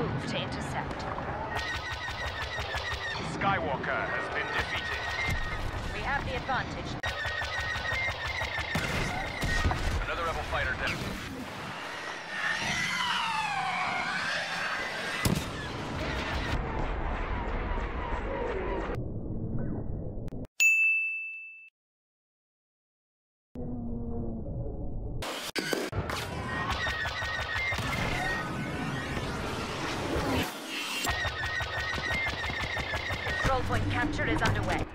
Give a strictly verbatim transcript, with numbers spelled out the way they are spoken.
move to intercept. Skywalker has been defeated. We have the advantage. Another rebel fighter down. Control point capture is underway.